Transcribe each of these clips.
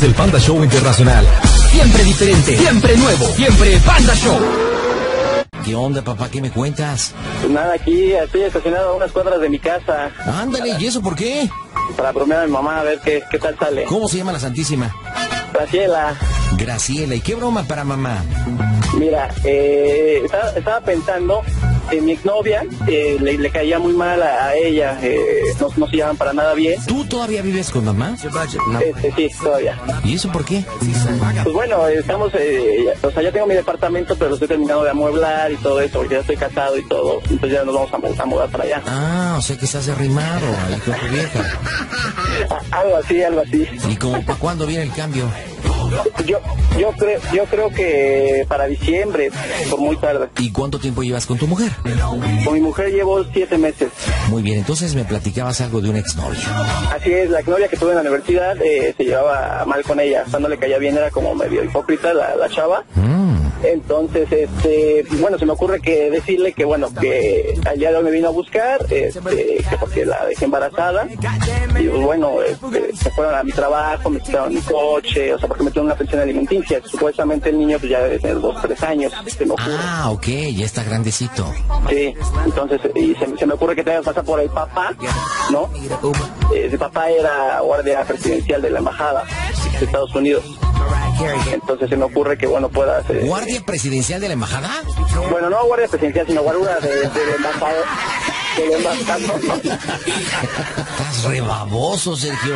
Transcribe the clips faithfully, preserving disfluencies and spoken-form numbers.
desde el Panda Show Internacional. Siempre diferente, siempre nuevo, siempre Panda Show. ¿Qué onda, papá? ¿Qué me cuentas? Pues nada, aquí estoy estacionado a unas cuadras de mi casa. Ándale, ¿y eso por qué? Para bromear a mi mamá, a ver qué, qué tal sale. ¿Cómo se llama la Santísima? Graciela. Graciela, ¿y qué broma para mamá? Mira, eh, estaba, estaba pensando en mi exnovia, eh, le, le caía muy mal a, a ella, eh, no, no se llevan para nada bien. ¿Tú todavía vives con mamá? Este, sí, todavía. ¿Y eso por qué? Pues bueno, estamos, eh, ya, o sea, ya tengo mi departamento, pero lo estoy terminando de amueblar y todo eso, porque ya estoy casado y todo, entonces ya nos vamos a, a mudar para allá. Ah, o sea que estás arrimado ahí con tu vieja. A, algo así, algo así. ¿Y como para cuándo viene el cambio? Yo, yo creo, yo creo que para diciembre, por muy tarde. ¿Y cuánto tiempo llevas con tu mujer? Con mi mujer llevo siete meses. Muy bien, entonces me platicabas algo de una exnovia. Así es, la exnovia que tuve en la universidad, eh, se llevaba mal con ella, o sea, no le caía bien, era como medio hipócrita la, la chava. Mm. Entonces, este, bueno, se me ocurre que decirle que, bueno, que al día de hoy me vino a buscar, este, que porque la dejé embarazada. Y pues, bueno, este, se fueron a mi trabajo, me quitaron mi coche, o sea, porque me dieron una pensión alimenticia. Supuestamente el niño pues ya debe tener dos, tres años, se me ocurre. Ah, ok, ya está grandecito. Sí, entonces, y se, se me ocurre que tenga que pasar por el papá, ¿no? Eh, el papá era guardia presidencial de la embajada de Estados Unidos. Entonces se me ocurre que, bueno, pueda ser... ¿Guardia presidencial de la embajada? Bueno, no guardia presidencial, sino guardia de, de, de embajador. De embajador. Estás re baboso, Sergio.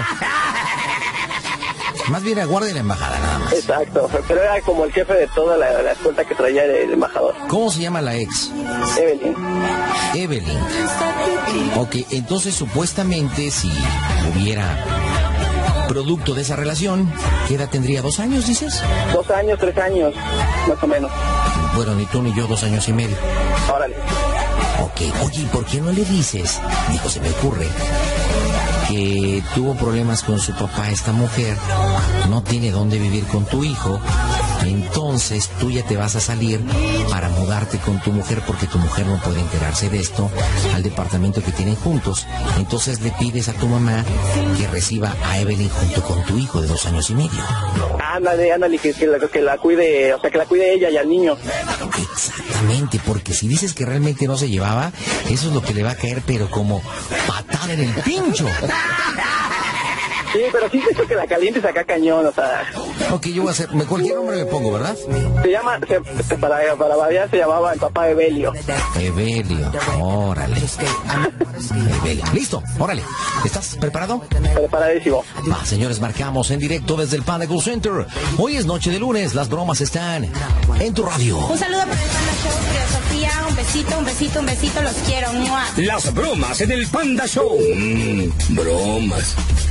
Más bien a guardia de la embajada, nada más. Exacto, pero era como el jefe de toda la, la escolta que traía el, el embajador. ¿Cómo se llama la ex? Evelyn. Evelyn. Ok, entonces supuestamente si hubiera producto de esa relación, ¿qué edad tendría? ¿Dos años, dices? Dos años, tres años, más o menos. Bueno, ni tú ni yo, dos años y medio. Órale. Ok, oye, ¿y por qué no le dices? Dijo, se me ocurre que tuvo problemas con su papá, esta mujer, no tiene dónde vivir con tu hijo, entonces tú ya te vas a salir para mudarte con tu mujer porque tu mujer no puede enterarse de esto al departamento que tienen juntos. Entonces le pides a tu mamá que reciba a Evelyn junto con tu hijo de dos años y medio. Ándale, ándale, que, que, la, que la cuide, o sea, que la cuide ella y al niño. Exactamente, porque si dices que realmente no se llevaba, eso es lo que le va a caer, pero como patada en el pincho. Sí, pero sí siento que la calientes acá cañón, o sea... Ok, yo voy a hacer... me- Cualquier nombre me pongo, ¿verdad? Se llama, se, para, para variar se llamaba el papá Evelio. Evelio, órale. Evelio, listo, órale. ¿Estás preparado? Preparadísimo. Va, señores, marcamos en directo desde el Panda Cool Center. Hoy es noche de lunes, las bromas están en tu radio. Un saludo para el Panda Show, Sofía, un besito, un besito, un besito, los quiero. ¡Mua! Las bromas en el Panda Show. Mmm, bromas.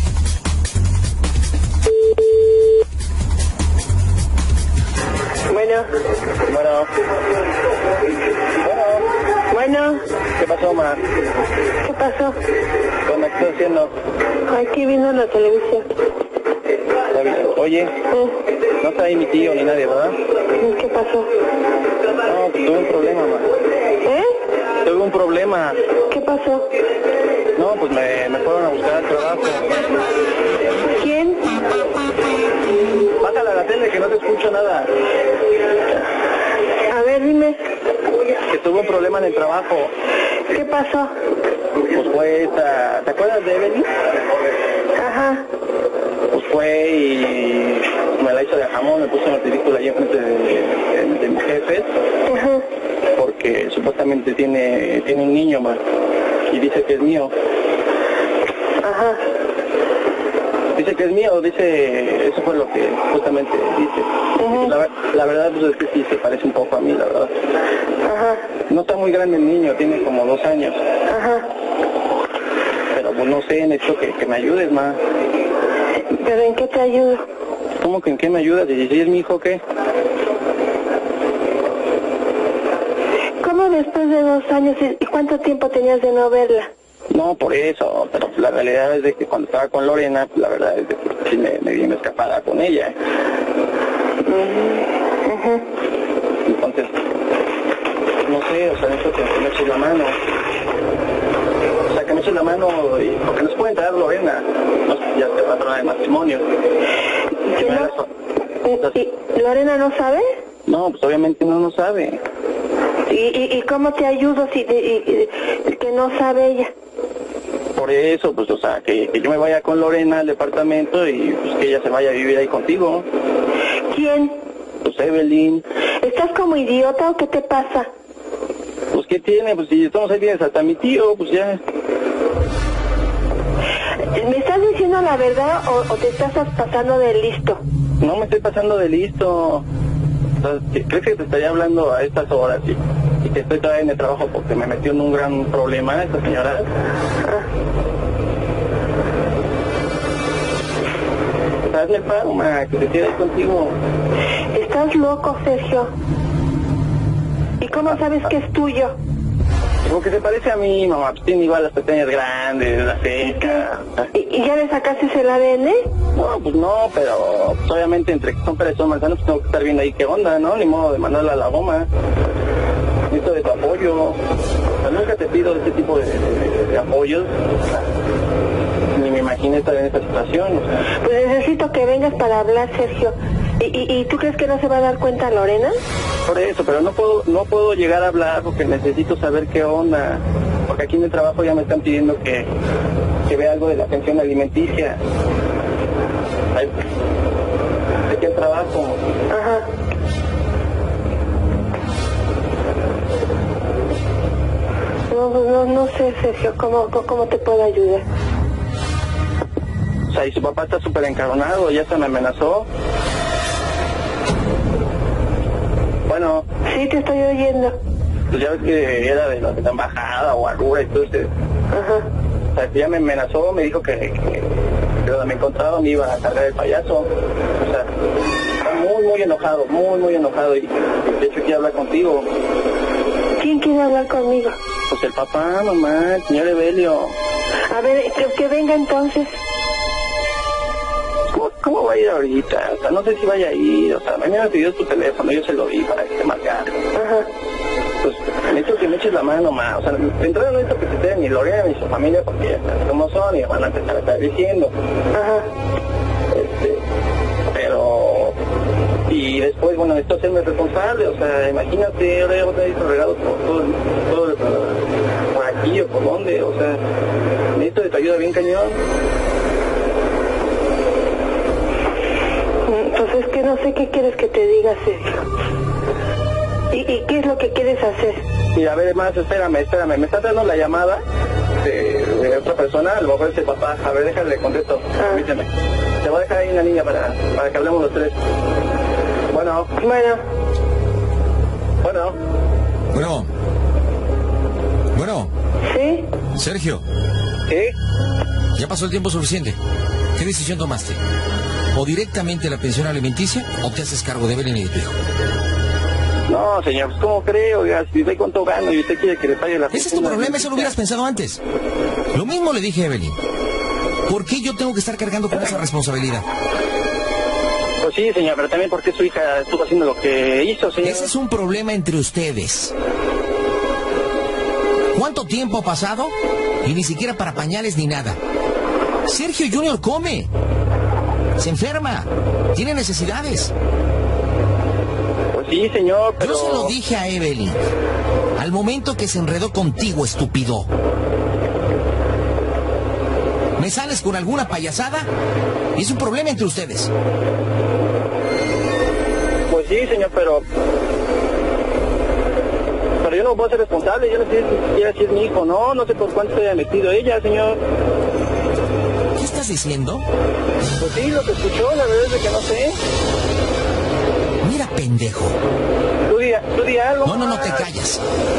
Bueno, bueno, bueno, bueno, ¿qué pasó, ma? ¿Qué pasó? ¿Qué onda? ¿Qué estás haciendo? Aquí vino la televisión. Oye, ¿Eh? no está ahí mi tío ni nadie, ¿verdad? ¿Qué pasó? No, pues tuve un problema, ma. ¿Eh? Tuve un problema. ¿Qué pasó? No, pues me, me fueron a buscar al trabajo. ¿Quién? Bájala a la tele que no te escucho nada. A ver, dime. Que tuve un problema en el trabajo. ¿Qué pasó? Pues fue esta... ¿Te acuerdas de Evelyn? Ajá. Pues fue y me la hizo de jamón, me puso en el ridículo ahí enfrente de, de, de mis jefes. Ajá. Porque supuestamente tiene, tiene un niño, más y dice que es mío. Ajá. Dice que es mío, dice, eso fue lo que justamente dice. Uh-huh. la, la verdad pues es que sí se parece un poco a mí, la verdad. Ajá. No está muy grande el niño, tiene como dos años. Ajá. Pero pues no sé, necesito que, que me ayudes, ma. ¿Pero en qué te ayudo? ¿Cómo que en qué me ayudas? ¿Y si es mi hijo qué? ¿Cómo después de dos años y cuánto tiempo tenías de no verla? No, por eso, pero la realidad es de que cuando estaba con Lorena, la verdad es de que sí me, me di una escapada con ella. Uh-huh. Uh-huh. Entonces, no sé, o sea, necesito que me eches la mano. O sea, que me eches la mano, y, porque nos puede entrar Lorena. no sé, ya te patrona de matrimonio. ¿Que no? ¿Y Lorena no sabe? No, pues obviamente no, no sabe. ¿Y, y, y cómo te ayudo si de, y, y, que no sabe ella? Por eso, pues, o sea, que, que yo me vaya con Lorena al departamento y pues que ella se vaya a vivir ahí contigo. ¿Quién? Pues Evelyn. ¿Estás como idiota o qué te pasa? Pues, ¿qué tiene? Pues, si estamos ahí tienes hasta mi tío, pues ya. ¿Me estás diciendo la verdad o, o te estás pasando de listo? No me estoy pasando de listo. O sea, ¿crees que te estaría hablando a estas horas y, y que estoy todavía en el trabajo porque me metió en un gran problema esta señora? Ah. Hazle el pago, ma, que te quede ahí contigo. Estás loco, Sergio. ¿Y cómo sabes que es tuyo? Como que se parece a mí, mamá, pues tiene igual las pestañas grandes, la ceja. ¿Y, ¿Y ya le sacaste el A D N? No, pues no, pero pues, obviamente entre que son peras y son manzanas, pues tengo que estar viendo ahí qué onda, ¿no? Ni modo de mandarla a la goma. Necesito de tu apoyo. O sea, nunca te pido este tipo de, de, de apoyos. O sea, ni me imaginé estar en esta situación. O sea. Pues necesito que vengas para hablar, Sergio. ¿Y, y, ¿Y tú crees que no se va a dar cuenta Lorena? Por eso, pero no puedo no puedo llegar a hablar porque necesito saber qué onda. Porque aquí en el trabajo ya me están pidiendo que, que vea algo de la pensión alimenticia. Ay, de qué trabajo. Ajá. No, no, no sé, Sergio, ¿cómo, cómo te puedo ayudar? O sea, y su papá está súper encaronado, ya se me amenazó. Bueno. Sí, te estoy oyendo. Pues ya ves que era de la, de la embajada o Arura y todo ese. Ajá. O sea, que ya me amenazó, me dijo que, que, que donde me encontraba me iba a cargar el payaso. O sea, está muy, muy enojado, muy, muy enojado. Y de hecho quiere hablar contigo. ¿Quién quiere hablar conmigo? Pues el papá, mamá, el señor Evelio. A ver, que, que venga entonces. ¿Cómo, ¿Cómo va a ir ahorita? O sea, no sé si vaya a ir. O sea, mañana me pidió tu teléfono, yo se lo di para que te marcara. Ajá. Pues necesito que me eches la mano, ma. O sea, de entrada no necesito que se esté ni Lorena ni su familia porque ya sabes cómo son y van a empezar a estar diciendo. Ajá. Este, pero... Y después, bueno, necesito hacerme responsable. O sea, imagínate, ahora ya voy a tener regados por todo, todo el, por aquí o por dónde. O sea, necesito de tu ayuda bien cañón. Pues es que no sé qué quieres que te diga, Sergio. ¿Y, ¿Y qué es lo que quieres hacer? Mira, a ver, más, espérame, espérame. Me está dando la llamada de, de otra persona, a lo mejor es el papá. A ver, déjale, contesto. Ah. Permíteme. Te voy a dejar ahí una niña para, para que hablemos los tres. Bueno. Bueno. Bueno. Bueno. Bueno. ¿Sí? Sergio. ¿Sí? Ya pasó el tiempo suficiente. ¿Qué decisión tomaste? ¿O directamente la pensión alimenticia o te haces cargo de Evelyn y de tu hijo? No, señor, pues ¿cómo creo? Oiga, si ve cuánto gano y usted quiere que le pague la pensión. Ese es tu problema, eso lo hubieras pensado antes. Lo mismo le dije a Evelyn. ¿Por qué yo tengo que estar cargando con esa responsabilidad? Pues sí, señor, pero también porque su hija estuvo haciendo lo que hizo, señor. Ese es un problema entre ustedes. ¿Cuánto tiempo ha pasado? Y ni siquiera para pañales ni nada. Sergio Junior come. Se enferma. Tiene necesidades. Pues sí, señor, pero... Yo se lo dije a Evelyn. Al momento que se enredó contigo, estúpido. Me sales con alguna payasada y es un problema entre ustedes. Pues sí, señor, pero... Pero yo no puedo ser responsable, yo no sé si, si es mi hijo, no, no sé por cuánto se haya metido ella, señor. ¿Qué estás diciendo? Pues sí, lo que escuchó, la verdad es de que no sé. Mira, pendejo. Tú di, tú di algo. No, no, no te callas.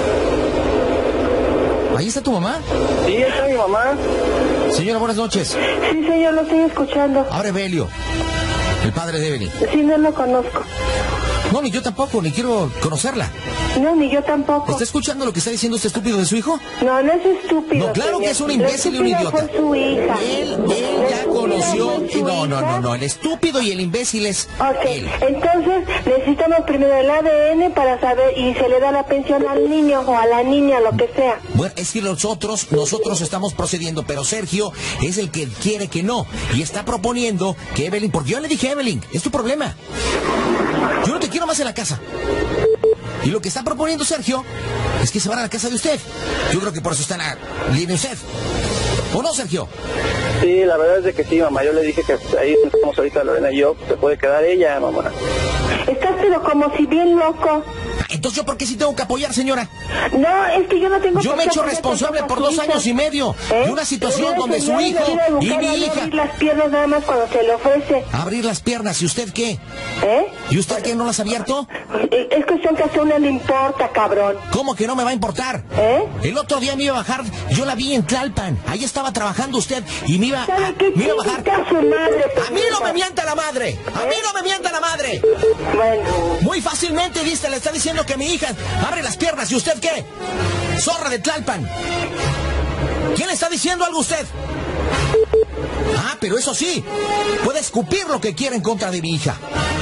¿Ahí está tu mamá? Sí, ahí está mi mamá. Señora, buenas noches. Sí, señor, lo estoy escuchando. Ahora Evelio, el padre de Evelyn. Sí, no lo conozco. No, ni yo tampoco, ni quiero conocerla. No, ni yo tampoco. ¿Está escuchando lo que está diciendo este estúpido de su hijo? No, no es estúpido. No, claro señor. que es un imbécil y un idiota. Fue su hija. Él, él ya conoció su no, no, hija? no, no, el estúpido y el imbécil es Ok, él. entonces necesitamos primero el A D N para saber y se le da la pensión al niño o a la niña, lo que sea. Bueno, es que nosotros, nosotros estamos procediendo, pero Sergio es el que quiere que no. Y está proponiendo que Evelyn, porque yo le dije a Evelyn, es tu problema. Yo no te quiero más en la casa. Y lo que está proponiendo Sergio es que se van a la casa de usted. Yo creo que por eso está en la línea de usted. ¿O no, Sergio? Sí, la verdad es de que sí, mamá. Yo le dije que ahí estamos ahorita Lorena y yo, se puede quedar ella, mamá. Estás pero como si bien loco. Entonces, ¿yo por qué sí tengo que apoyar, señora? No, es que yo no tengo... Yo por me he qué hecho apoyar responsable tampoco por a su dos hija. años y medio ¿Eh? de una situación Pero donde ese su señor hijo debió educar y a mi no hija... abrir las piernas nada más cuando se le ofrece. Abrir las piernas, ¿y usted qué? ¿Eh? ¿Y usted qué, no las ha abierto? Es cuestión que a usted no le importa, cabrón. ¿Cómo que no me va a importar? ¿Eh? El otro día me iba a bajar, yo la vi en Tlalpan, ahí estaba trabajando usted y me iba, a, ¿Sabe qué? me iba a bajar. Chingue a su madre, A mí no me mienta la madre, a mí no me mienta la madre. Bueno, Muy fácilmente, viste, le está diciendo que mi hija abre las piernas, ¿y usted qué? Zorra de Tlalpan. ¿Quién le está diciendo algo a usted? Ah, pero eso sí, puede escupir lo que quiera en contra de mi hija.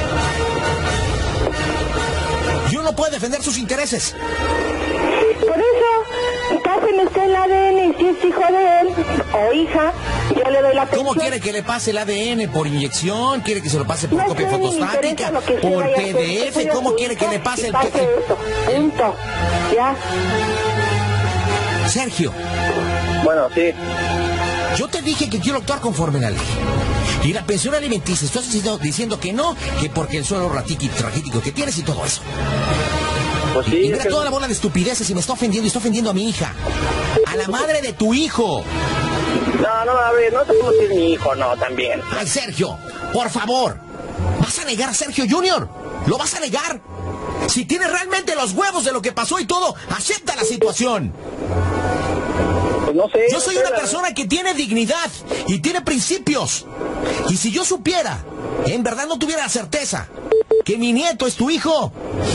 Y uno puede defender sus intereses. por eso, pásenme usted el A D N y si es hijo de él o hija, yo le doy la pensión. ¿Cómo quiere que le pase el A D N? ¿Por inyección? ¿Quiere que se lo pase por No copia sé, ni me fotostática? interesa lo que usted ¿Por vaya a hacer. P D Yo F? soy a ¿Cómo su quiere que hija le pase y el... pase eso, punto. Ya. Sergio, Bueno, sí. yo te dije que quiero actuar conforme a la ley. Y la pensión alimenticia, estás diciendo, diciendo que no, que porque el suelo ratiqui- raquítico que tienes y todo eso. Pues Y sí, mira es que- toda la bola de estupideces y me está ofendiendo y está ofendiendo a mi hija. A la madre de tu hijo. No, no, a ver, no sabemos si es mi hijo, no, también. Ay, Sergio, por favor. ¿Vas a negar a Sergio Junior? ¿Lo vas a negar? Si tienes realmente los huevos de lo que pasó y todo, acepta la situación. Pues no sé. Yo soy no sé, una la- persona que tiene dignidad y tiene principios. Y si yo supiera, en verdad no tuviera la certeza, que mi nieto es tu hijo,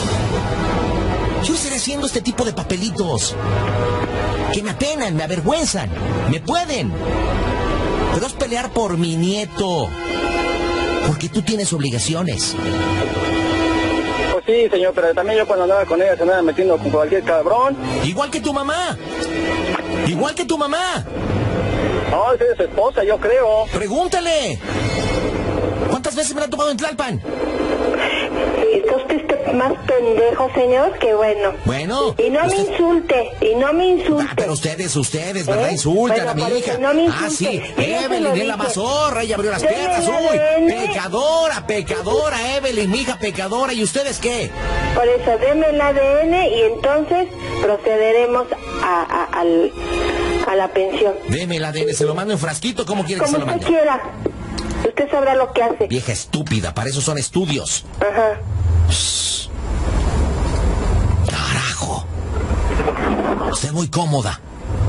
yo estaría haciendo este tipo de papelitos que me apenan, me avergüenzan, me pueden. Pero es pelear por mi nieto, porque tú tienes obligaciones. Pues sí, señor, pero también yo cuando andaba con ella se andaba metiendo con cualquier cabrón. Igual que tu mamá. Igual que tu mamá. No, esa es su esposa, yo creo. Pregúntale. ¿Cuántas veces me la ha tomado en Tlalpan? Está usted más pendejo, señor, que bueno. Bueno. Y no me usted- insulte, y no me insulte. Ah, pero ustedes, ustedes, ¿verdad? ¿Eh? Insultan Bueno, a mi por eso hija. no me Ah, insulte. sí. Yo ya se Evelyn lo es la dije. mazorra y abrió las Deme piernas. el Uy, A D N. pecadora, pecadora, Evelyn, mi hija pecadora. ¿Y ustedes qué? Por eso, deme el A D N y entonces procederemos a, a, al- a la pensión. Deme el A D N, se lo mando en frasquito. ¿Cómo quiere que Como se lo usted mande? quiera. Usted sabrá lo que hace. Vieja estúpida, para eso son estudios. Ajá. Carajo. Usted muy cómoda.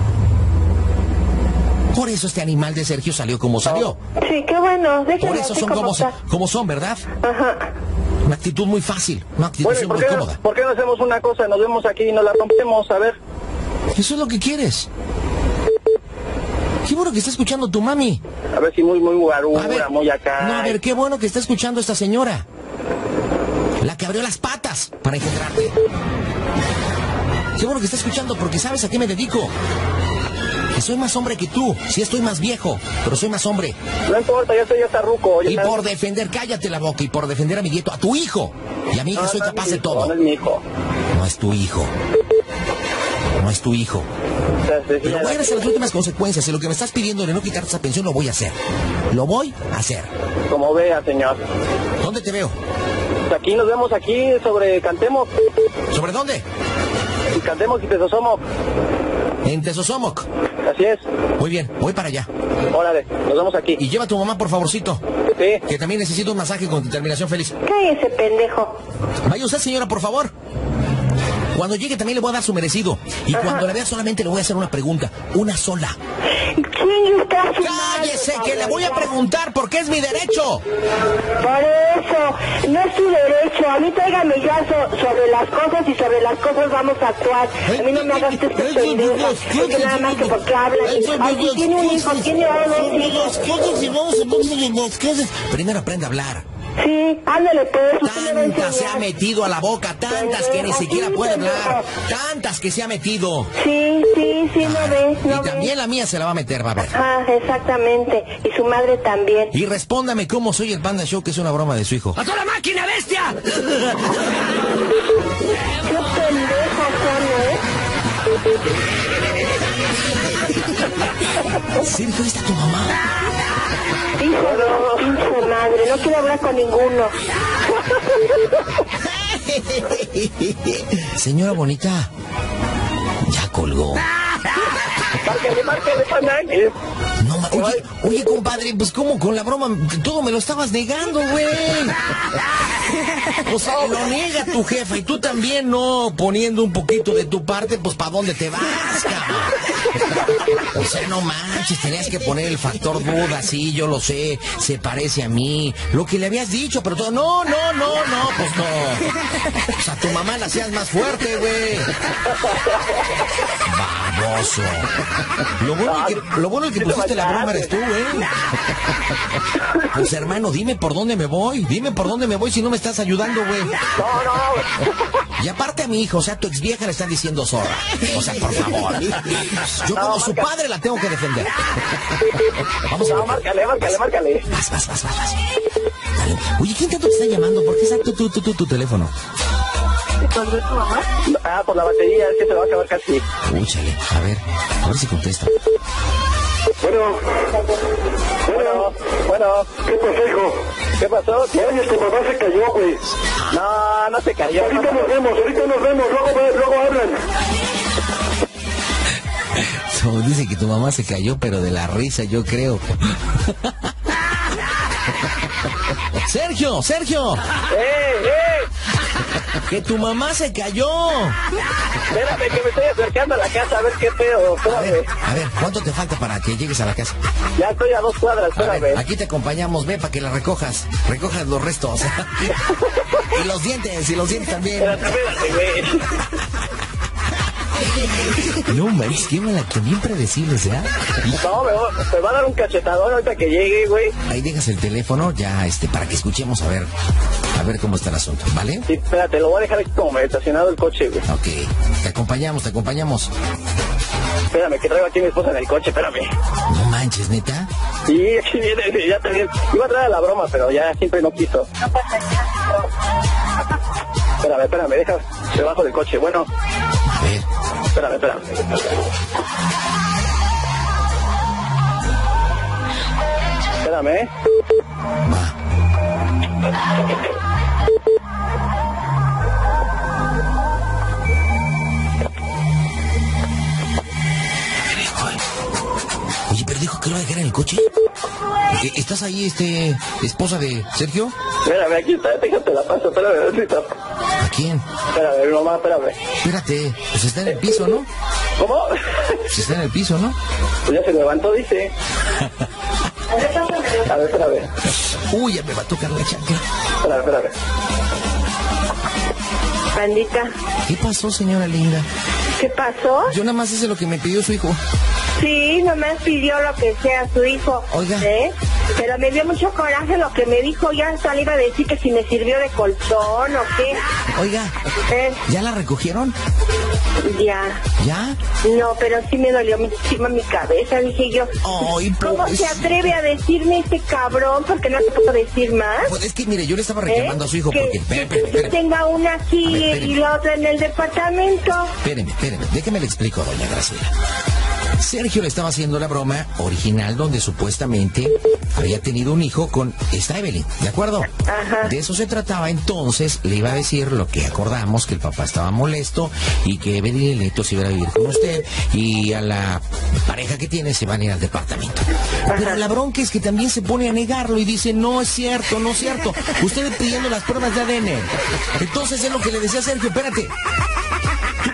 Por eso este animal de Sergio salió como salió. Sí, qué bueno. Por Déjeme eso así son como como, está. como son, ¿verdad? Ajá. Una actitud muy fácil, una actitud Bueno, ¿y por muy qué, no, cómoda. por qué no hacemos una cosa? Nos vemos aquí y nos la rompemos, a ver. Eso es lo que quieres. Qué bueno que está escuchando tu mami. A ver si muy, muy A guarura, ver, muy acá. no, a ver, qué bueno que está escuchando esta señora. La que abrió las patas para engendrarte. Qué bueno que está escuchando porque sabes a qué me dedico. Que soy más hombre que tú. Sí estoy más viejo, pero soy más hombre. No importa, ya estoy hasta ruco. ya Y está- por defender, cállate la boca, y por defender a mi nieto, a tu hijo. Y a mi hija No, soy no es capaz mi de hijo, todo. No es mi hijo. No es tu hijo. No es tu hijo. O sea, se- Pero voy a ir hasta las últimas consecuencias. Y lo que me estás pidiendo de no quitarte esa pensión lo voy a hacer. Lo voy a hacer. Como vea, señor. ¿Dónde te veo? Pues aquí nos vemos aquí sobre Cantemos. ¿Sobre dónde? Y Cantemos y Tesosomo. En Tezosomoc. Así es. Muy bien, voy para allá. Órale, nos vemos aquí. Y lleva a tu mamá, por favorcito. Sí. Que también necesito un masaje con determinación feliz. Cállese, pendejo. Vaya usted, señora, por favor. Cuando llegue también le voy a dar su merecido. Y cuando la vea solamente le voy a hacer una pregunta. Una sola. ¿Quién está a su madre, ¡Cállese que le cabrón? voy a preguntar porque es mi derecho. Por eso, no es tu derecho. A mí tráigame ya so, sobre las cosas y sobre las cosas vamos a actuar. A mí no me hagas este pendejo. Porque nada más que porque hablan. Aquí tiene un hijo, tiene dos hijos. Primero aprende a hablar. Sí, ándale pues. Tantas se ha metido a la boca, tantas que ni siquiera puede hablar, tantas que se ha metido. Sí, sí, sí, no ves, no Y también la mía se la va a meter, va a ver. Ah, exactamente. Y su madre también. Y respóndame cómo soy el Panda Show, que es una broma de su hijo. ¡A toda la máquina, bestia! Qué pendejas son, ¿eh? Sergio, ¿está tu mamá? Hijo de pinche madre, no quiero hablar con ninguno. Señora bonita, ya colgó. Márcale, márcale, Panda. No, ma- oye, oye, compadre, pues cómo con la broma, todo me lo estabas negando, güey. O sea, lo niega tu jefa y tú también no poniendo un poquito de tu parte, pues ¿para dónde te vas, cabrón? O sea, no manches, tenías que poner el factor duda, sí, yo lo sé, se parece a mí, lo que le habías dicho, pero todo, no, no, no, no, pues no. O sea, tu mamá la hacías más fuerte, güey. Baboso. Lo bueno es que, lo bueno es que pusiste la broma eres tú, güey. Pues hermano, dime por dónde me voy, dime por dónde me voy si no me estás ayudando, güey. No, no. Y aparte a mi hijo, o sea, tu ex vieja le están diciendo zorra. O sea, por favor. Yo como No, su marca. padre la tengo que defender. Vamos a No, márcale, márcale, márcale. Vas, vas, vas, vas, vas. Dale. Oye, ¿quién tanto te está llamando? ¿Por qué exacto tu, tu, tu, tu teléfono? Ah, por la batería, es que se va a acabar casi. Úchale, a ver, a ver si contesta. Bueno, bueno, bueno. ¿Qué pasó, hijo? ¿Qué pasó? ¿Qué? Oye, tu papá se cayó, güey. No, no se cayó. Ahorita nos vemos, ahorita nos vemos, luego, luego hablan. So, dice que tu mamá se cayó, pero de la risa, yo creo. Sergio, Sergio, ¡Eh, eh! que tu mamá se cayó. Espérame, que me estoy acercando a la casa a ver qué pedo. A ver, Espérame. a ver, ¿cuánto te falta para que llegues a la casa? Ya estoy a dos cuadras, A ver, espérame. aquí te acompañamos, ve para que la recojas. Recojas los restos. Y los dientes, y los dientes también. Espérate, espérate, güey. No manches, qué mala, que bien predecibles, ¿eh? No, me va, me va a dar un cachetadón ahorita que llegue, güey. Ahí dejas el teléfono ya, este, para que escuchemos a ver, a ver cómo está el asunto, ¿vale? Sí, espérate, lo voy a dejar aquí como estacionado el coche, güey. Ok, te acompañamos, te acompañamos. Espérame, que traigo aquí a mi esposa en el coche, espérame. No manches, neta. Sí, aquí viene, ya también. Iba a traer a la broma, pero ya siempre no quiso. Espérame, espérame, deja, debajo del coche. Bueno, A ver, espérame, espérame. Espérame, ¿eh? va. Oye, pero dijo que lo va a dejar en el coche. Eh, ¿Estás ahí, este, esposa de Sergio? Espérame, aquí está, déjate la paso, espérame, ahorita. ¿A quién? Espérame, mi mamá, espérame. Espérate, pues está en el piso, ¿no? ¿Cómo? Pues está en el piso, ¿no? Pues ya se levantó, dice. A ver, espérame, Uy, ya me va a tocar la chancla. espérame, espérame. Pandita, ¿Qué pasó, señora linda? ¿qué pasó? Yo nada más hice lo que me pidió su hijo. Sí, nomás pidió lo que sea su hijo. Oiga. ¿Eh? Pero me dio mucho coraje lo que me dijo. Ya hasta le iba a decir que si me sirvió de colchón o qué. Oiga, ¿Eh? ¿ya la recogieron? Ya. ¿Ya? No, pero sí me dolió muchísimo mi cabeza. Dije yo, Ay, ¿cómo se pobrecita. atreve a decirme este cabrón? Porque no te puedo decir más. Pues es que, mire, yo le estaba reclamando ¿Eh? a su hijo que, porque... Espérame, que- que espérame, tenga una aquí A ver, espéreme. y la otra en el departamento. espéreme, espéreme. Déjeme le explico, doña Graciela. Sergio le estaba haciendo la broma original donde supuestamente había tenido un hijo con esta Evelyn, ¿de acuerdo? Ajá. De eso se trataba, entonces le iba a decir lo que acordamos, que el papá estaba molesto y que Evelyn y el neto se iban a vivir con usted y a la pareja que tiene se van a ir al departamento. Pero la bronca es que también se pone a negarlo y dice, no es cierto, no es cierto. Ustedes pidiendo las pruebas de A D N. Entonces es lo que le decía a Sergio, espérate. Tú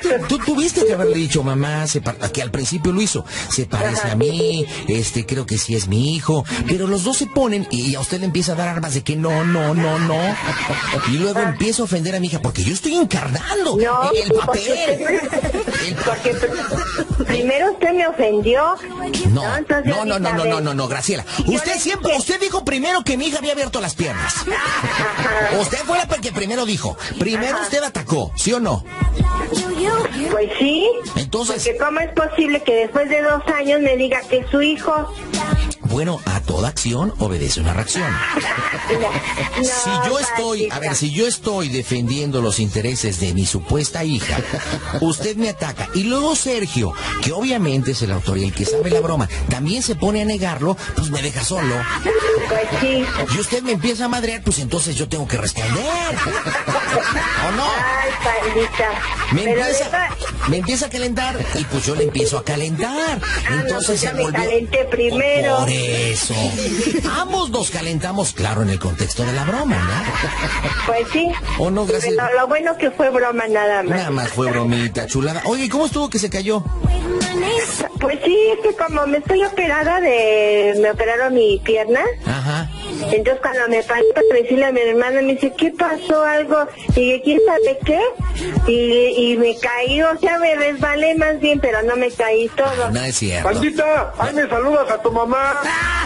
tú tuviste que haberle dicho, mamá, se que al principio lo hizo, se parece Ajá. a mí, este, creo que sí es mi hijo, pero los dos se ponen y a usted le empieza a dar armas de que no, no, no, no, y luego Ajá. empieza a ofender a mi hija porque yo estoy encarnando no, el papel. Porque, el... porque primero usted me ofendió. No, no, no, no, no, no, no, no, Graciela. Usted siempre, que... usted dijo primero que mi hija había abierto las piernas. Ajá. Usted fue la que primero dijo. Primero Ajá. usted atacó, ¿sí o no? Pues sí. Entonces. Porque ¿cómo es posible que después de dos años me diga que es su hijo? Bueno, a toda acción obedece una reacción. No, si yo estoy, a ver, si yo estoy defendiendo los intereses de mi supuesta hija, usted me ataca. Y luego Sergio, que obviamente es el autor y el que sabe la broma, también se pone a negarlo, pues me deja solo. Pues sí. Y usted me empieza a madrear, pues entonces yo tengo que responder. ¿O no? Ay, pandita. Me empieza, deja... me empieza a calentar y pues yo le empiezo a calentar. Ah, entonces no, pues se volvió... me calenté primero. Por eso. Ambos nos calentamos, claro, en el contexto de la broma, ¿no? Pues sí. ¿O no, gracias? Pero lo bueno que fue broma nada más. Nada más fue bromita, chulada. Oye, ¿cómo estuvo que se cayó? Pues sí, es que como me estoy operada de... Me operaron mi pierna. Ajá. Entonces cuando me pasó para decirle a mi hermana, me dice, ¿qué pasó? Algo. Y yo, ¿quién sabe qué? Y, y me caí, o sea, me resbalé más bien, pero no me caí todo. No es cierto. Pandita, ahí me saludas a tu mamá.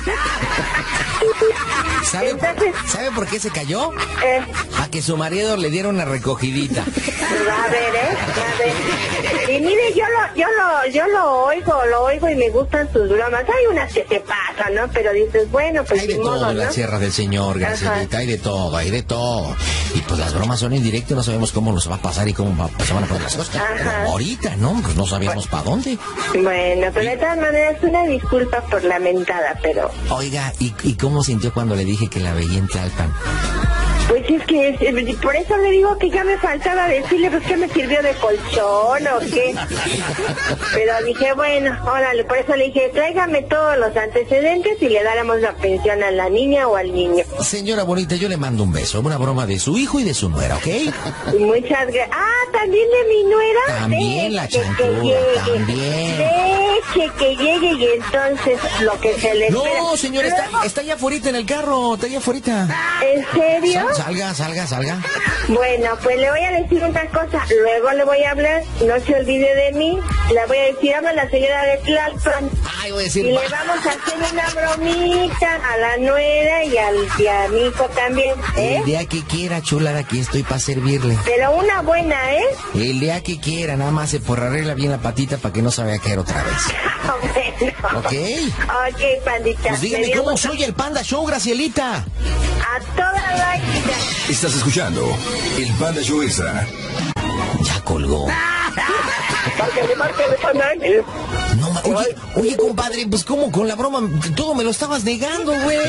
¿Sabe, Entonces, ¿Sabe por qué se cayó? Eh, a que su marido le diera una recogidita. A ver, ¿eh? A ver. Y mire, yo lo, yo lo, yo lo oigo, lo oigo y me gustan sus bromas. Hay unas que se pasan, ¿no? Pero dices, bueno, pues hay de todo modo, en ¿no? la Sierra del Señor, Gracielita, hay de todo, hay de todo. Y pues las bromas son indirectas, no sabemos cómo nos va a pasar y cómo va, pues, se van a poner las cosas. Ajá. Como ahorita, ¿no? Pues no sabíamos para dónde. Bueno, pero de todas maneras, una disculpa por la mentada, pero... Oiga, ¿y, y cómo sintió cuando le dije que la veía en Tlalpan? Pues es que es, por eso le digo que ya me faltaba decirle, pues que me sirvió de colchón o qué. Pero dije, bueno, órale, por eso le dije, tráigame todos los antecedentes y le dáramos la pensión a la niña o al niño. Señora bonita, yo le mando un beso, una broma de su hijo y de su nuera, ¿ok? Muchas gracias. Ah, ¿también de mi nuera? También la chancluda, también. Deje que llegue y entonces lo que se le... No, espera. señora, está, está allá afuera en el carro, está allá afuera. ¿En serio? Salga, salga, salga. Bueno, pues le voy a decir una cosa, luego le voy a hablar, no se olvide de mí, le voy a decir, habla la señora de Tlalpan. Ay, voy a decir, y le vamos a hacer una bromita a la nuera y al y a mi hijo también, ¿eh? El día que quiera, chulada, aquí estoy para servirle. Pero una buena, ¿eh? El día que quiera, nada más se por arregla bien la patita para que no se vaya a caer otra vez. Bueno. ¿Ok? Ok, pandita. Pues dígame cómo gusto. Soy el Panda Show, Gracielita. A toda la vida. Estás escuchando el Panda Show Extra. Ya colgó. Márcale, márcale, Panda. No, ma oye, oye, compadre, pues como con la broma, todo me lo estabas negando, güey.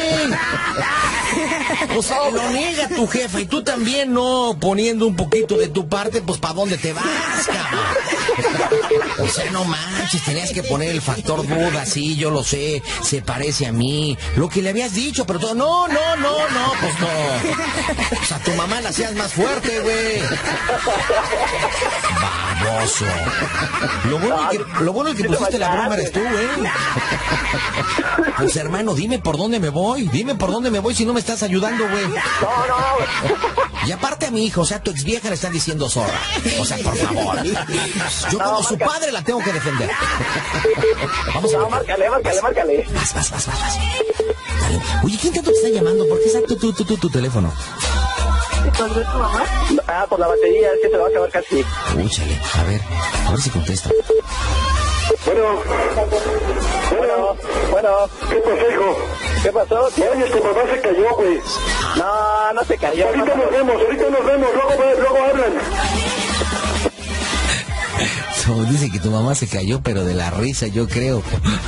O sea, lo niega tu jefa y tú también no poniendo un poquito de tu parte, pues ¿para dónde te vas, cabrón? O sea, no manches, tenías que poner el factor duda, sí, yo lo sé, se parece a mí, lo que le habías dicho, pero todo, no, no, no, no, pues no. O sea, tu mamá la hacías más fuerte, güey. Baboso. Lo bueno es que, lo bueno es que pusiste la broma eres tú, ¿eh? Pues hermano, dime por dónde me voy, dime por dónde me voy si no me estás ayudando, güey. No, no. Y aparte a mi hijo, o sea, tu ex vieja le están diciendo zorra. O sea, por favor. Yo como su padre la tengo que defender. Vamos a ver. No, márcale, márcale, márcale. Vas, vas, vas, vas, vas. Dale. Oye, ¿quién tanto te está llamando? ¿Por qué exacto tu, tu, tu, tu teléfono? Ah, por la batería, es que se va a acabar casi. Úchale, a ver, a ver si contesta. Bueno, Bueno, bueno. ¿qué pasó, hijo? ¿Qué pasó? Oye, tu mamá se cayó, güey. No, no se cayó. Ahorita nos vemos, ahorita nos vemos, luego, luego hablan. No, dice que tu mamá se cayó, pero de la risa, yo creo.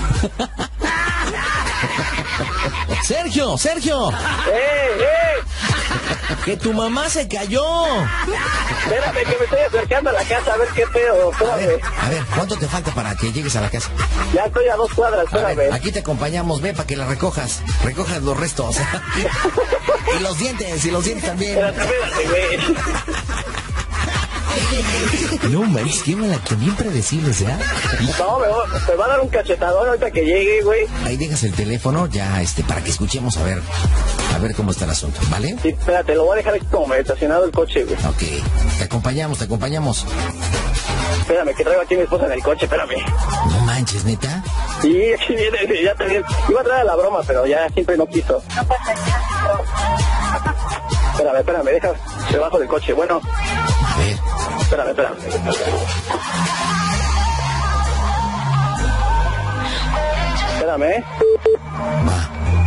Sergio, Sergio. ¡Eh, eh! Que tu mamá se cayó. Espérame, que me estoy acercando a la casa a ver qué pedo. A ver, Espérame. a ver, ¿cuánto te falta para que llegues a la casa? Ya estoy a dos cuadras, A ver, espérame. aquí te acompañamos, ve para que la recojas. Recojas los restos. Y los dientes, y los dientes también. Espérate, espérate, güey. No manches, qué mala, que bien predecible, ¿eh? No, me va, me va a dar un cachetadón ahorita que llegue, güey. Ahí dejas el teléfono ya, este, para que escuchemos a ver, a ver cómo está el asunto, ¿vale? Sí, espérate, lo voy a dejar aquí como estacionado el coche, güey. Ok, te acompañamos, te acompañamos. Espérame, que traigo aquí a mi esposa en el coche, espérame. No manches, ¿neta? Sí, aquí viene, ya también. Iba a traer a la broma, pero ya siempre no quiso. Espérame, espérame, deja debajo del coche. Bueno. A ver. Espérame, espérame. Espérame, ¿eh? Va.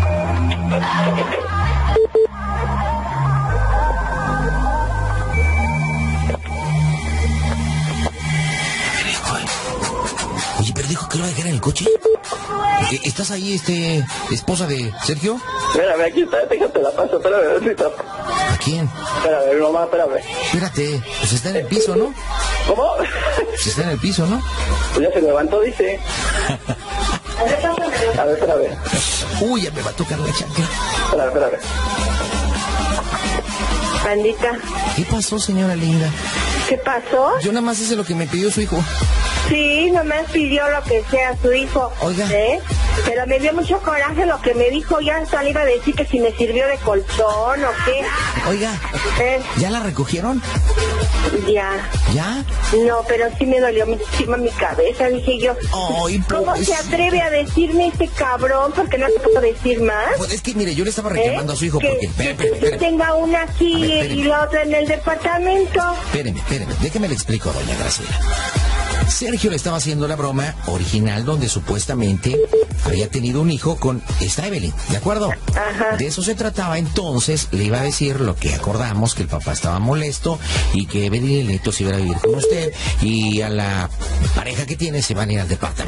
Oye, pero dijo que lo va a dejar en el coche. ¿Estás ahí, este, esposa de Sergio? Espérame, aquí está, déjate la paso, espérame, espérame. ¿A quién? Espérame, mamá, espérame. Espérate, pues está en el piso, ¿no? ¿Cómo? Pues está en el piso, ¿no? Pues ya se levantó, dice. A ver, espérame. Uy, ya me va a tocar la chancla. Espérame, espérame. Bandita, ¿Qué pasó, señora linda? ¿qué pasó? Yo nada más hice lo que me pidió su hijo. Sí, nomás pidió lo que sea su hijo. Oiga. ¿Eh? Pero me dio mucho coraje lo que me dijo. Ya hasta le iba a decir que si me sirvió de colchón o qué. Oiga, ¿Eh? ¿ya la recogieron? Ya. ¿Ya? No, pero sí me dolió muchísimo mi cabeza. Dije yo, Ay, ¿cómo pobrecito. se atreve a decirme este cabrón? Porque no te puedo decir más. Pues es que, mire, yo le estaba reclamando ¿Eh? a su hijo que, porque... Espere, espere, que espere. tenga una aquí A ver, espéreme. y la otra en el departamento. Espéreme, espéreme, déjeme le explico, doña Graciela. Sergio le estaba haciendo la broma original donde supuestamente había tenido un hijo con esta Evelyn, ¿de acuerdo? Ajá. De eso se trataba, entonces le iba a decir lo que acordamos, que el papá estaba molesto y que Evelyn y el nieto se iban a vivir con usted y a la pareja que tiene se van a ir al departamento.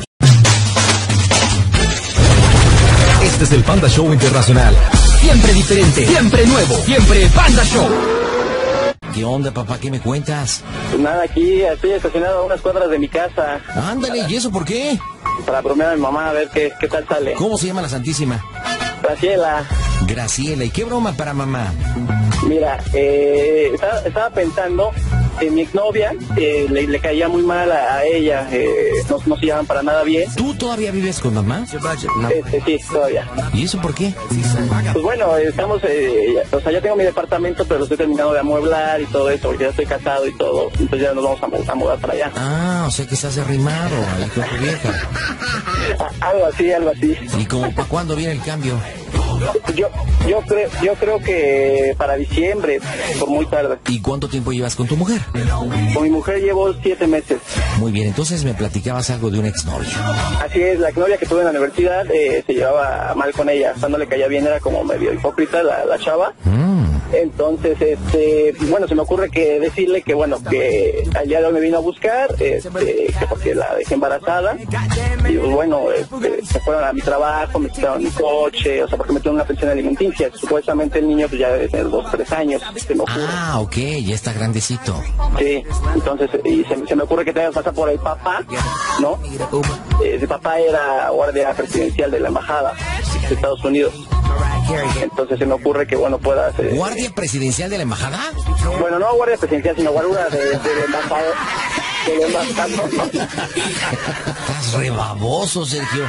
Este es el Panda Show Internacional. Siempre diferente, siempre nuevo, siempre Panda Show. ¿Qué onda, papá? ¿Qué me cuentas? Pues nada, aquí estoy estacionado a unas cuadras de mi casa. Ándale, ¿y eso por qué? Para bromear a mi mamá, a ver qué, qué tal sale. ¿Cómo se llama la Santísima? Graciela, Graciela, ¿y qué broma para mamá? mira, eh, estaba, estaba pensando en mi exnovia, eh, le, le caía muy mal a, a ella, eh, no, no se llevan para nada bien. ¿Tú todavía vives con mamá? Este, sí, todavía. ¿Y eso por qué? Pues bueno, estamos, eh, ya- o sea, ya tengo mi departamento, pero lo estoy terminando de amueblar y todo eso, porque ya estoy casado y todo, entonces ya nos vamos a, mu- a mudar para allá. Ah, o sea que estás arrimado ahí con tu vieja. A- algo así, algo así. ¿Y como para cuándo viene el cambio? Yo, yo creo, yo creo que para diciembre, por muy tarde. ¿Y cuánto tiempo llevas con tu mujer? Con mi mujer llevo siete meses. Muy bien, entonces me platicabas algo de una exnovia. Así es, la novia que tuve en la universidad eh, se llevaba mal con ella, o sea, no le caía bien, era como medio hipócrita la, la chava. Mm. Entonces, este, bueno, se me ocurre que decirle que, bueno, que al día de hoy me vino a buscar, este, que porque la dejé embarazada. Y pues, bueno, este, se fueron a mi trabajo, me quitaron mi coche, o sea, porque me tuvieron una pensión alimenticia. Supuestamente el niño pues ya debe tener dos, tres años, se me ocurre. Ah, ok, ya está grandecito. Sí, entonces, y se, se me ocurre que tenga que pasar por el papá, ¿no? Eh, su papá era guardia presidencial de la embajada de Estados Unidos. Entonces se me ocurre que, bueno, pueda hacer... ¿Guardia presidencial de la embajada? Bueno, no guardia presidencial, sino guardia de, de la embajada. De la embajada. Estás re baboso, Sergio.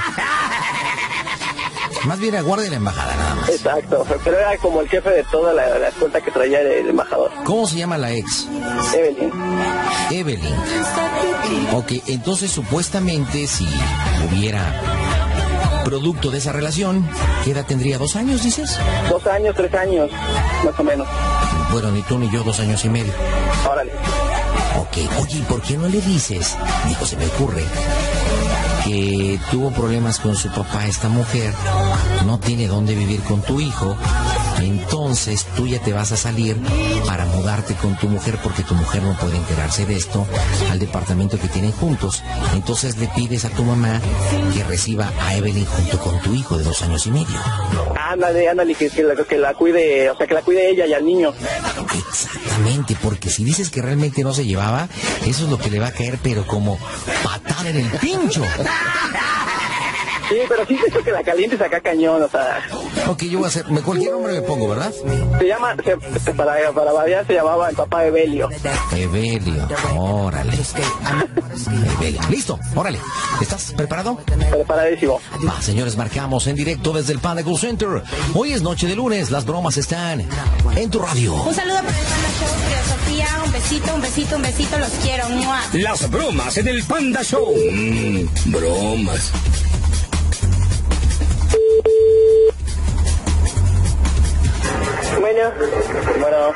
Más bien a guardia de la embajada, nada más. Exacto, pero era como el jefe de toda la, la escolta que traía el, el embajador. ¿Cómo se llama la ex? Evelyn. Evelyn. Ok, entonces supuestamente si hubiera producto de esa relación, ¿qué edad tendría? ¿Dos años, dices? Dos años, tres años, más o menos. Bueno, ni tú ni yo, dos años y medio. Órale. Ok, oye, ¿y por qué no le dices? Dijo, se me ocurre que tuvo problemas con su papá esta mujer, no tiene dónde vivir con tu hijo, entonces tú ya te vas a salir para mudarte con tu mujer porque tu mujer no puede enterarse de esto al departamento que tienen juntos. Entonces le pides a tu mamá que reciba a Evelyn junto con tu hijo de dos años y medio. Ándale, ándale, que, que, la, que la cuide, o sea, que la cuide ella y al niño. Exactamente, porque si dices que realmente no se llevaba, eso es lo que le va a caer, pero como patada en el pincho. Sí, pero sí siento que la calientes acá cañón, o sea, Ok, yo voy a hacer, me cualquier nombre le pongo, ¿verdad? Se llama, se, para, para variar, se llamaba el papá Evelio. Evelio, órale. Evelio, listo, órale. ¿Estás preparado? Preparadísimo. Va, señores, marcamos en directo desde el Panda Cool Center. Hoy es noche de lunes, las bromas están en tu radio. Un saludo para el Panda Show, Sofía, un besito, un besito, un besito, los quiero. ¡Mua! Las bromas en el Panda Show. Mmm, bromas. Bueno, Bueno.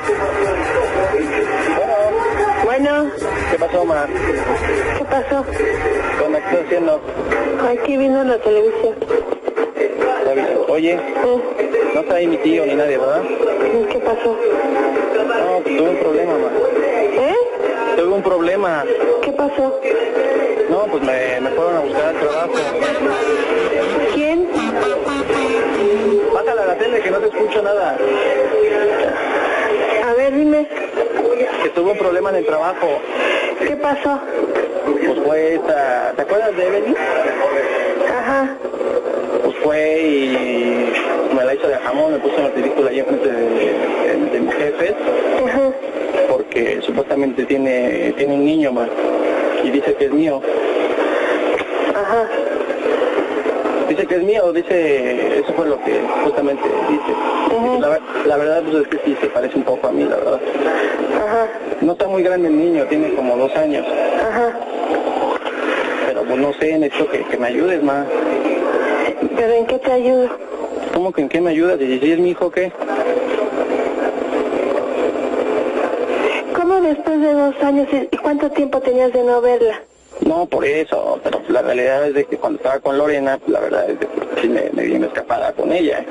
Bueno. bueno, ¿Qué pasó, ma? ¿qué pasó? ¿Qué me estás haciendo? Aquí vino la televisión. Oye, ¿Eh? no está ahí mi tío ni nadie, ¿verdad? ¿Qué pasó? No, pues tuve un problema, ma. ¿Eh? Tuve un problema. ¿Qué pasó? No, pues me, me fueron a buscar al trabajo. ¿Quién? Bájala a la tele que no te escucho nada. A ver, dime, Que tuve un problema en el trabajo. ¿qué pasó? Pues fue esta... ¿Te acuerdas de Evelyn? Ajá, Pues fue y me la hizo de jamón, me puso en la película ahí enfrente de, de, de mis jefes, ajá. porque supuestamente tiene tiene un niño, ma, y dice que es mío. Ajá. Dice que es mío, dice, eso fue lo que justamente dice. Ujú. La, la verdad pues es que sí se parece un poco a mí, la verdad. Ajá, No está muy grande el niño, tiene como dos años, ajá. pero pues no sé, necesito que, que me ayudes, ma. ¿Pero en qué te ayudo? ¿Cómo que en qué me ayudas? ¿Y si es mi hijo qué? ¿Cómo después de dos años y cuánto tiempo tenías de no verla? No, por eso, pero la realidad es de que cuando estaba con Lorena, pues la verdad es de que sí me, me di una escapada con ella.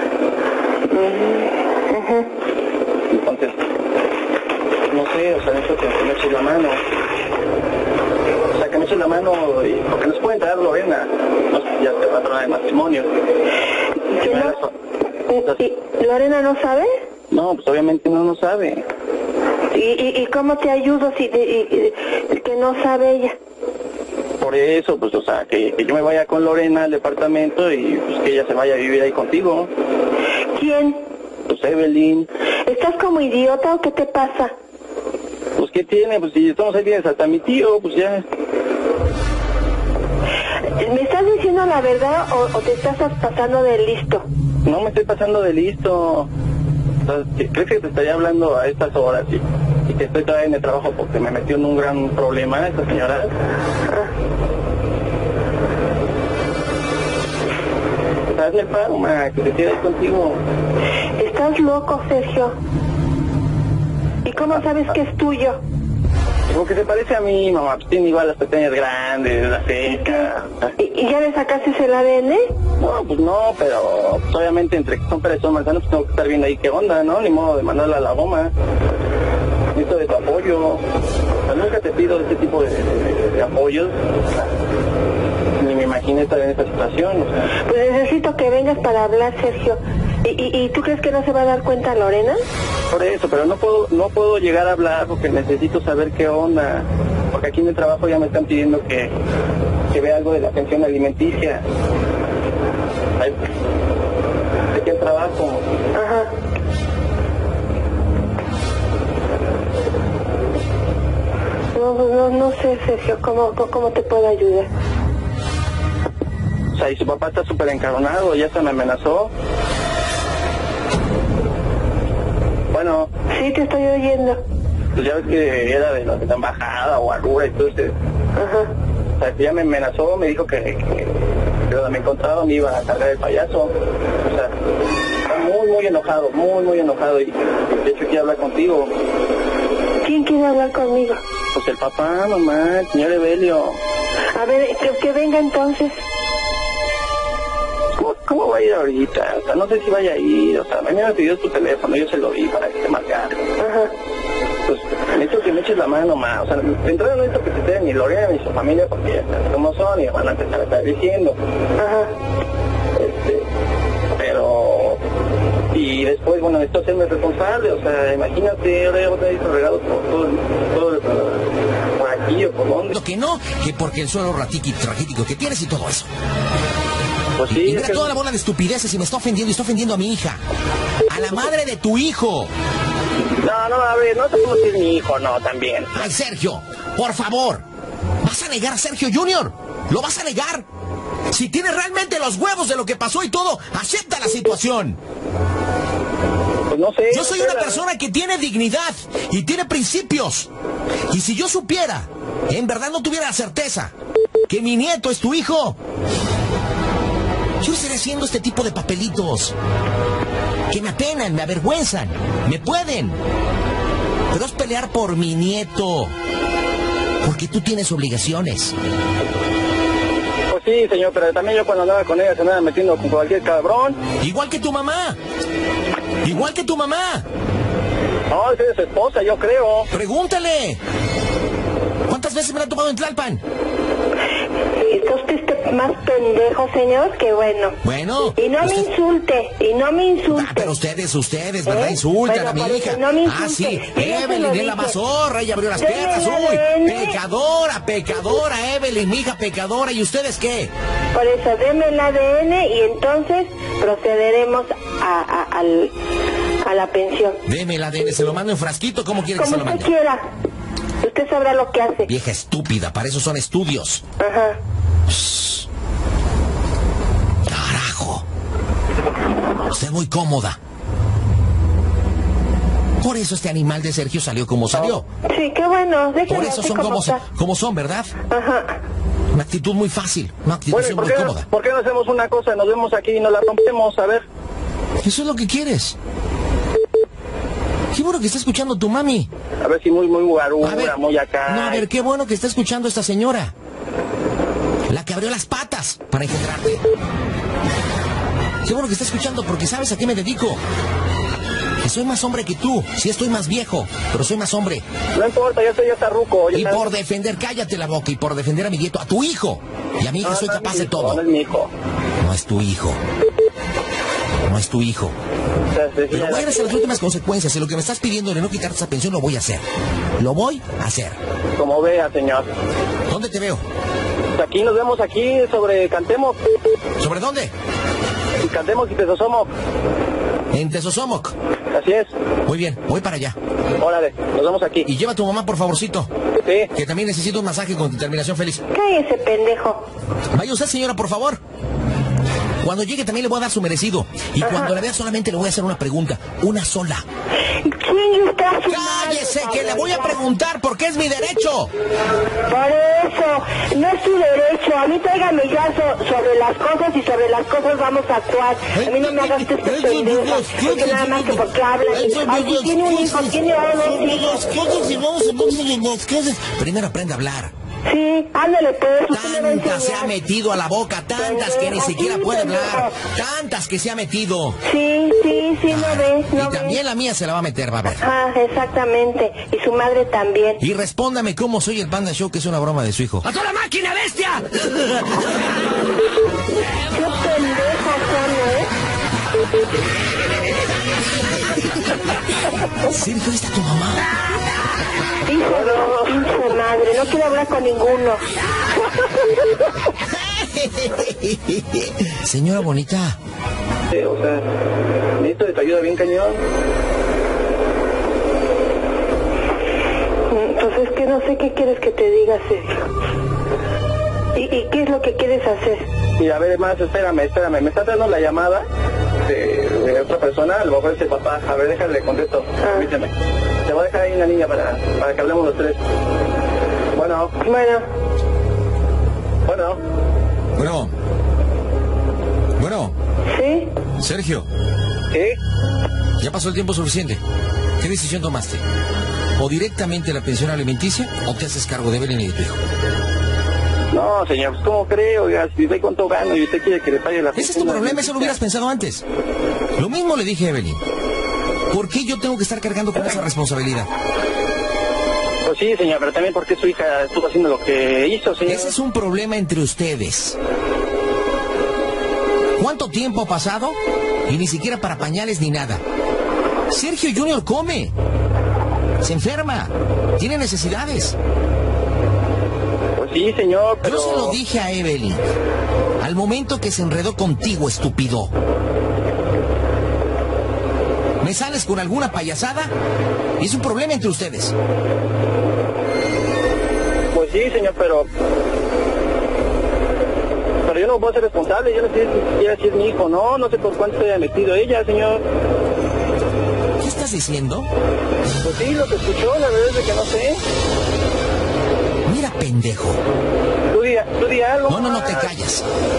Uh -huh. Entonces, no sé, o sea, necesito que me eches la mano. O sea, que me eches la mano, y, porque no se puede entrar Lorena, no, ya te va a traer de matrimonio. ¿Que no? ¿Y, ¿Y Lorena no sabe? No, pues obviamente no no sabe. ¿Y, y, y cómo te ayudo si y, y, y, que no sabe ella? Por eso, pues, o sea, que, que yo me vaya con Lorena al departamento y pues que ella se vaya a vivir ahí contigo. ¿Quién? Pues Evelyn. ¿Estás como idiota o qué te pasa? Pues, ¿qué tiene? Pues, si estamos ahí tienes hasta mi tío, pues ya. ¿Me estás diciendo la verdad o, o te estás pasando de listo? No me estoy pasando de listo. O sea, ¿crees que te estaría hablando a estas horas y, y que estoy todavía en el trabajo porque me metió en un gran problema esta señora? Ah. Hazle el paro, ma, que se quede ahí contigo. Estás loco, Sergio. ¿Y cómo sabes que es tuyo? Como que se parece a mí, mamá, pues tiene igual las pestañas grandes, la ceja. ¿Y, ¿Y ya le sacaste el A D N? No, pues no, pero pues, obviamente entre que son peras y son manzanas, pues tengo que estar viendo ahí qué onda, ¿no? Ni modo de mandarla a la goma. Necesito de tu apoyo. O sea, nunca te pido este tipo de, de, de apoyos. Ni me imaginé estar en esta situación, o sea. Pues necesito que vengas para hablar, Sergio. ¿Y, y, y tú crees que no se va a dar cuenta Lorena? Por eso, pero no puedo no puedo llegar a hablar porque necesito saber qué onda. Porque aquí en el trabajo ya me están pidiendo que, que vea algo de la pensión alimenticia. Ay, de qué trabajo. Ajá. No, no, no sé, Sergio, ¿cómo, cómo te puedo ayudar? O sea, y su papá está súper encaronado, ya se me amenazó. Bueno. Sí, te estoy oyendo. Pues ya ves que era de la, de la embajada o Arrura, entonces. Ajá. O sea, que ya me amenazó, me dijo que, que, que donde me encontraba me iba a cargar el payaso. O sea, está muy, muy enojado, muy, muy enojado. Y de hecho quiere hablar contigo. ¿Quién quiere hablar conmigo? Pues el papá, mamá, el señor Evelio. A ver, que, que venga entonces. ¿Cómo, ¿Cómo va a ir ahorita? O sea, no sé si vaya a ir. O sea, a mí me pidió tu teléfono, yo se lo di para que te marcara. Ajá. Pues necesito que me eches la mano, ma. O sea, de entrada no necesito que se esté ni Lorena ni su familia porque ya sabes cómo son y van a empezar a estar diciendo. Ajá. Este, pero... Y después, bueno, necesito hacerme responsable. O sea, imagínate, ahora ya voy a estar regado por todo, todo, por aquí o por donde. Lo que no, que porque el suelo raquítico, raquítico que tienes y todo eso. Pues sí, y es mira que- toda la bola de estupideces y me está ofendiendo y está ofendiendo a mi hija. A la madre de tu hijo. No, no, a ver, no sabemos si es mi hijo, no, también. Ay, Sergio, por favor. ¿Vas a negar a Sergio Junior? ¿Lo vas a negar? Si tienes realmente los huevos de lo que pasó y todo, acepta la situación. Pues no sé. Yo soy no sé, una la- persona que tiene dignidad y tiene principios. Y si yo supiera, en verdad no tuviera la certeza, que mi nieto es tu hijo, yo estaría haciendo este tipo de papelitos que me apenan, me avergüenzan, me pueden. Pero es pelear por mi nieto, porque tú tienes obligaciones. Pues sí, señor, pero también yo cuando andaba con ella se andaba metiendo con cualquier cabrón. Igual que tu mamá. Igual que tu mamá. No, esa es su esposa, yo creo. Pregúntale. ¿Cuántas veces me la ha tomado en Tlalpan? Está usted este más pendejo, señor, que bueno. Bueno. Y no me usted- insulte, y no me insulte. Ah, pero ustedes, ustedes, ¿verdad? ¿Eh? Insultan Bueno, a mi por eso hija. no me Ah, sí. insulte. Yo se Evelyn lo es la dije. mazorra, ella abrió las Deme piernas. la Uy, A D N. pecadora, pecadora, Evelyn, mi hija pecadora. ¿Y ustedes qué? Por eso, deme el A D N y entonces procederemos a, a, al- a la pensión. Deme el A D N, se lo mando en frasquito. ¿Cómo quiere que Como se lo usted mande? quiera. Usted sabrá lo que hace. Vieja estúpida, para eso son estudios. Ajá. Carajo. Usted es muy cómoda. Por eso este animal de Sergio salió como salió. Sí, qué bueno. Déjenme Por eso así son como, está. como son, ¿verdad? Ajá. Una actitud muy fácil, una actitud Bueno, ¿y ¿por muy qué, cómoda. ¿por qué no hacemos una cosa? Nos vemos aquí y nos la rompemos, a ver. Eso es lo que quieres. Qué bueno que está escuchando tu mami. A ver si muy, muy A ver, guarura, muy acá. no, a ver, qué bueno que está escuchando esta señora. La que abrió las patas para engendrarte. Qué bueno que está escuchando porque sabes a qué me dedico. Que soy más hombre que tú. Sí estoy más viejo, pero soy más hombre. No importa, ya estoy, ya está ruco. ya Y está- por defender, cállate la boca, y por defender a mi nieto, a tu hijo. Y a mi hija No, soy no es capaz mi de hijo, todo. No es mi hijo. No es tu hijo. No es tu hijo. O sea, se- Pero voy a hacer las últimas consecuencias. Y lo que me estás pidiendo de no quitarte esa pensión, lo voy a hacer. Lo voy a hacer. Como vea, señor. ¿Dónde te veo? Pues aquí nos vemos aquí sobre Cantemos. ¿Sobre dónde? Y Cantemos y Tesosomo. En Tesosomoc. Así es. Muy bien, voy para allá. Órale, nos vemos aquí. Y lleva a tu mamá, por favorcito. Sí. Que también necesito un masaje con terminación feliz. Cállese, pendejo. Vaya usted, señora, por favor. Cuando llegue también le voy a dar su merecido. Y cuando la vea solamente le voy a hacer una pregunta. Una sola. ¿Quién está su ¡Cállese, madre, que le voy a cabrón? preguntar porque es mi derecho! Por eso, no es su derecho. A mí tráigame ya so- sobre las cosas y sobre las cosas vamos a actuar. A mí no me hagas este pendejo. Porque nada más que porque hablan. Aquí tiene un hijo, tiene dos hijos. Primero aprende a hablar. Sí, ándale pues. Usted me va a Tantas se ha enseñar. metido a la boca, tantas que ni siquiera puede hablar, tantas que se ha metido. Sí, sí, sí, no ve, Y no ve. también la mía se la va a meter, va a ver. Ah, exactamente. Y su madre también. Y respóndame cómo soy el Panda Show, que es una broma de su hijo. ¡A toda máquina, bestia! Qué pendejo son, ¿eh? Sergio, ¿dónde está tu mamá? Hijo de su pinche madre, no quiero hablar con ninguno. Señora bonita, Sí, o sea, necesito de tu ayuda bien cañón. Mm, Pues es que no sé qué quieres que te diga, Sergio. ¿Y, y qué es lo que quieres hacer? Y a ver, más, espérame, espérame. Me está dando la llamada de, de otra persona, a lo mejor es el papá. A ver, déjale, contesto. Ah. Permíteme. Te voy a dejar ahí una niña para, para que hablemos los tres. Bueno, Bueno, bueno. bueno, bueno, ¿sí? Sergio, ¿Sí? ya pasó el tiempo suficiente. ¿Qué decisión tomaste? ¿O directamente la pensión alimenticia o te haces cargo de Evelyn y de tu hijo? No, señor, pues ¿cómo creo? Oiga, si ve cuánto gano y usted quiere que le pague la Ese es tu problema, eso lo hubieras pensado antes. Lo mismo le dije a Evelyn. ¿Por qué yo tengo que estar cargando con esa responsabilidad? Pues sí, señor, pero también porque su hija estuvo haciendo lo que hizo, señor. Ese es un problema entre ustedes. ¿Cuánto tiempo ha pasado? Y ni siquiera para pañales ni nada. Sergio Junior come. Se enferma. Tiene necesidades. Pues Sí, señor, pero... Yo se lo dije a Evelyn. Al momento que se enredó contigo, estúpido. Me sales con alguna payasada y es un problema entre ustedes. Pues sí, señor, pero... Pero yo no puedo ser responsable, yo no sé si siquiera si es mi hijo, no, no sé por cuánto se haya metido ella, señor. ¿Qué estás diciendo? Pues sí, lo que escuchó, la verdad es de que no sé. Mira, pendejo. Tú di, tú di algo. No, no, no, te callas.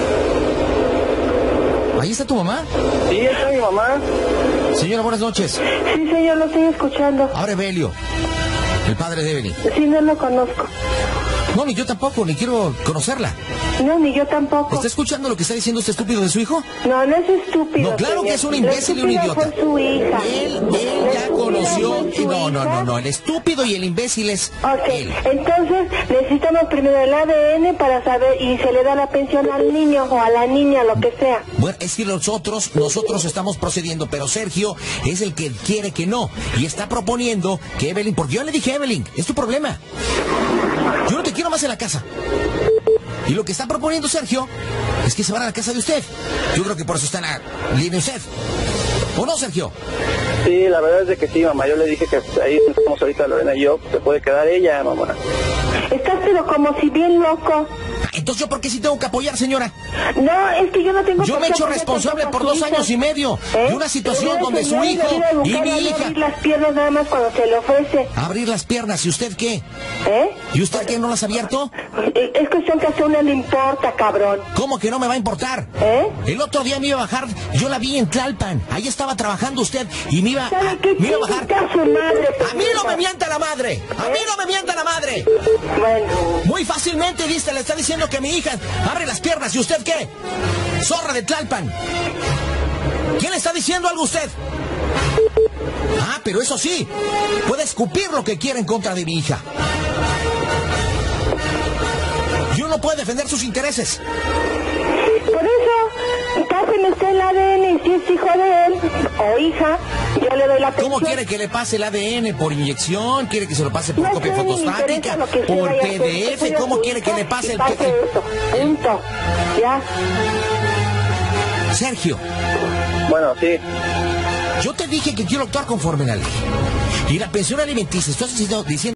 ¿Ahí está tu mamá? Sí, está mi mamá. Señora, buenas noches. Sí, señor, lo estoy escuchando. Ahora Evelio, el padre de Evelyn. Sí, no lo conozco. No, ni yo tampoco, ni quiero conocerla. No, ni yo tampoco. ¿Está escuchando lo que está diciendo este estúpido de su hijo? No, no es estúpido. No, claro señor. que es un imbécil y un La idiota. estúpida fue su hija. Él, él La ya estúpida conoció... fue su No, no, hija. no, no, el estúpido y el imbécil es Ok, él. entonces necesitamos primero el A D N para saber y se le da la pensión al niño o a la niña, lo que sea. Bueno, es que nosotros, nosotros estamos procediendo, pero Sergio es el que quiere que no. Y está proponiendo que Evelyn, porque yo le dije a Evelyn, es tu problema. Yo no te quiero más en la casa. Y lo que está proponiendo Sergio es que se van a la casa de usted. Yo creo que por eso está en la línea de usted. ¿O no, Sergio? Sí, la verdad es de que sí, mamá. Yo le dije que ahí estamos ahorita Lorena y yo, se puede quedar ella, mamá. Estás pero como si bien loco. Entonces, ¿yo por qué sí tengo que apoyar, señora? No, es que yo no tengo... Yo por me he qué hecho apoyar responsable tampoco por a su dos hija. años y medio ¿Eh? de una situación Pero donde ese su señor hijo debiera y educar mi a no hija... abrir las piernas nada más cuando se le ofrece. Abrir las piernas, ¿y usted qué? ¿Eh? ¿Y usted qué, no las ha abierto? Es cuestión que a usted no le importa, cabrón. ¿Cómo que no me va a importar? ¿Eh? El otro día me iba a bajar, yo la vi en Tlalpan, ahí estaba trabajando usted y me iba, ¿Sabe a, qué? me iba a bajar. Chinga su madre, A mí no pendejo. me mienta la madre, a mí no me mienta la madre. Bueno, Muy fácilmente, viste, le está diciendo que mi hija abre las piernas, ¿y usted qué? Zorra de Tlalpan. ¿Quién le está diciendo algo a usted? Ah, pero eso sí, puede escupir lo que quiera en contra de mi hija. Y uno puede defender sus intereses. por eso, pásenme usted el A D N y si es hijo de él o hija, yo le doy la pensión. ¿Cómo quiere que le pase el A D N? ¿Por inyección? ¿Quiere que se lo pase por No copia sé, ni me fotostática? interesa lo que usted ¿Por vaya a hacer. P D Usted F? cuida a ¿Cómo su quiere que hija le pase y el... pase eso, punto. Ya. Sergio, Bueno, sí. yo te dije que quiero actuar conforme a la ley. Y la pensión alimenticia, estás diciendo... diciendo